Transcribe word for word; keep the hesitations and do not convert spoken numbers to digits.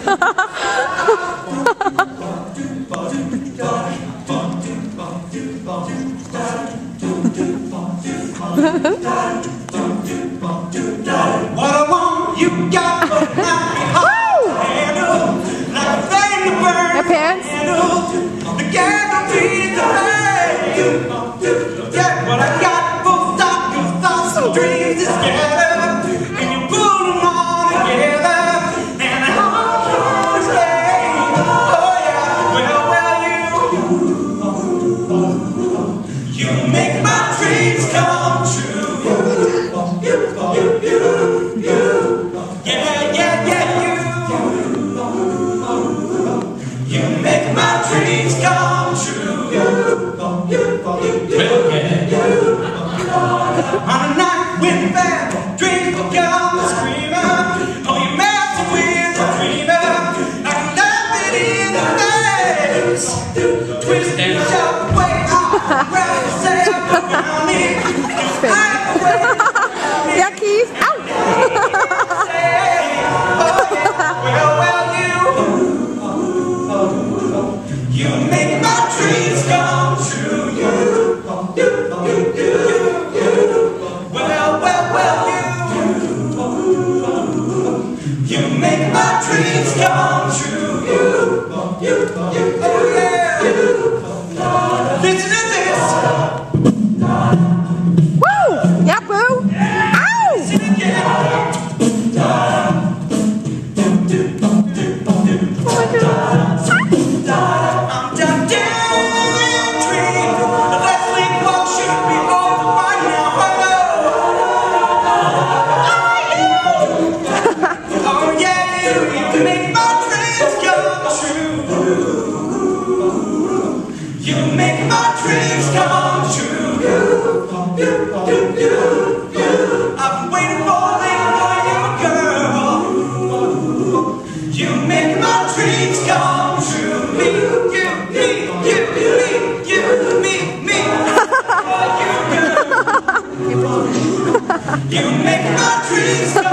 What I want, you got, but not me hard to handle. Like a flame to burn, Your pants? the candle feeds the flame. Yeah, what I got, full stop, your thoughts and dreams is scattered, and you pull them all together, and I want to stay. Oh yeah, well, well, you, you make my dreams come true. You, you, you, you, yeah, yeah, yeah, you. You make my dreams come true. Well, yeah. On a night when bad dreams become a screamer, oh, you mess with a dreamer. I can laugh it in the face, twist and shout the way I wrap yourself around me. I'm away. Yeah, Keith. Ow! Well, well, you, you make my dreams come true. You, you, you, you, you. Well, well, well, you, you make my dreams come true. You, you, you, oh yeah. Listen to this. Woo! Yeah, boo! Ow! Listen again. I'm done daydreaming. That sleepwalk should be over by now. Oh yeah, you, you make my dreams come true. You make my dreams come true. You, you, you, you. I've been waiting for, waiting for you, girl. You make my dreams come true. Me, you, me, you, me, you, me, me. Oh, you, you. You make my dreams come true.